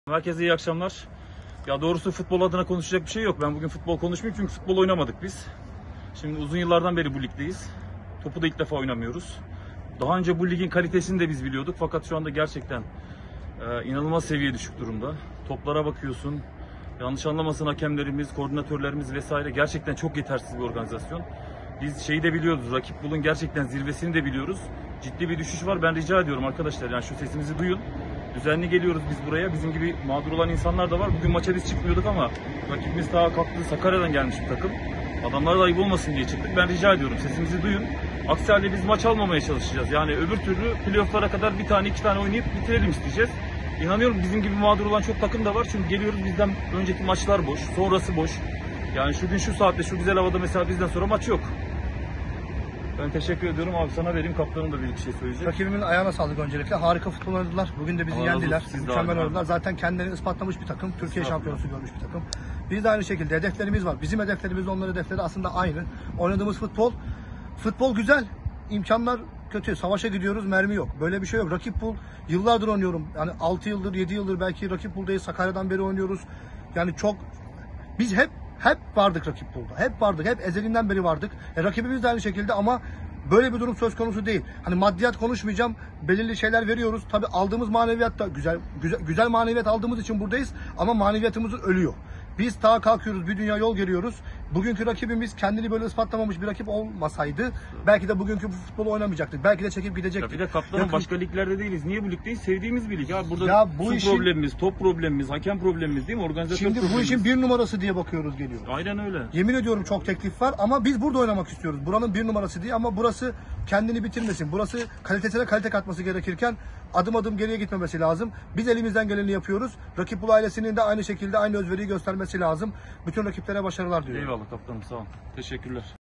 Herkese iyi akşamlar. Ya doğrusu futbol adına konuşacak bir şey yok. Ben bugün futbol konuşmayayım çünkü futbol oynamadık biz. Şimdi uzun yıllardan beri bu ligdeyiz. Topu da ilk defa oynamıyoruz. Daha önce bu ligin kalitesini de biz biliyorduk. Fakat şu anda gerçekten inanılmaz seviye düşük durumda. Toplara bakıyorsun. Yanlış anlamasın hakemlerimiz, koordinatörlerimiz vesaire, gerçekten çok yetersiz bir organizasyon. Biz şeyi de biliyoruz. Rakip Bul'un gerçekten zirvesini de biliyoruz. Ciddi bir düşüş var. Ben rica ediyorum arkadaşlar, yani şu sesimizi duyun. Düzenli geliyoruz biz buraya. Bizim gibi mağdur olan insanlar da var. Bugün maça biz çıkmıyorduk ama rakibimiz daha kalktı. Sakarya'dan gelmiş bir takım. Adamlara da ayıp olmasın diye çıktık. Ben rica ediyorum, sesimizi duyun. Aksi halde biz maç almamaya çalışacağız. Yani öbür türlü playoff'lara kadar bir tane iki tane oynayıp bitirelim isteyeceğiz. İnanıyorum bizim gibi mağdur olan çok takım da var. Çünkü geliyoruz, bizden önceki maçlar boş. Sonrası boş. Yani şu gün şu saatte şu güzel havada mesela bizden sonra maç yok. Ben teşekkür ediyorum abi, sana vereyim, kaptanım da bir iki şey söyleyecek. Rakibimin ayağına sağlık öncelikle. Harika futbol oynadılar. Bugün de bizi Allah razı yendiler. olsun, siz de Mükemmel abi. oynadılar. Zaten kendilerini ispatlamış bir takım. Türkiye şampiyonası görmüş bir takım. Biz de aynı şekilde hedeflerimiz var. Bizim hedeflerimizle onların hedefleri aslında aynı. Oynadığımız futbol güzel. İmkanlar kötü. Savaşa gidiyoruz, mermi yok. Böyle bir şey yok. Rakip Bul, yıllardır oynuyorum. Yani 6 yıldır, 7 yıldır belki Rakip Bul'dayız. Sakarya'dan beri oynuyoruz. Yani biz hep vardık Rakip Bul'da. Hep vardık. Hep ezelinden beri vardık. Rakibimiz de aynı şekilde ama böyle bir durum söz konusu değil. Hani maddiyat konuşmayacağım. Belirli şeyler veriyoruz. Tabii aldığımız maneviyat da güzel maneviyat aldığımız için buradayız ama maneviyatımız ölüyor. Biz daha kalkıyoruz, bir dünya yol geliyoruz. Bugünkü rakibimiz kendini böyle ispatlamamış bir rakip olmasaydı belki de bugünkü bu futbolu oynamayacaktık. Belki de çekip gidecektik. Ya bir de kaptanım, başka liglerde değiliz. Niye bu ligdeyiz? Sevdiğimiz bir lig. Ya burada Ya bu su işin- problemimiz, top problemimiz, hakem problemimiz değil mi? Organizasyon Şimdi bu problemimiz. işin bir numarası diye bakıyoruz, geliyoruz. Aynen öyle. Yemin ediyorum çok teklif var ama biz burada oynamak istiyoruz. Buranın bir numarası diye, ama burası kendini bitirmesin. Burası kalitesine kalite katması gerekirken adım adım geriye gitmemesi lazım. Biz elimizden geleni yapıyoruz. Rakip Bul ailesinin de aynı şekilde aynı özveriyi göstermesi lazım. Bütün rakiplere başarılar diliyorum. Eyvallah kaptanım, sağ ol. Teşekkürler.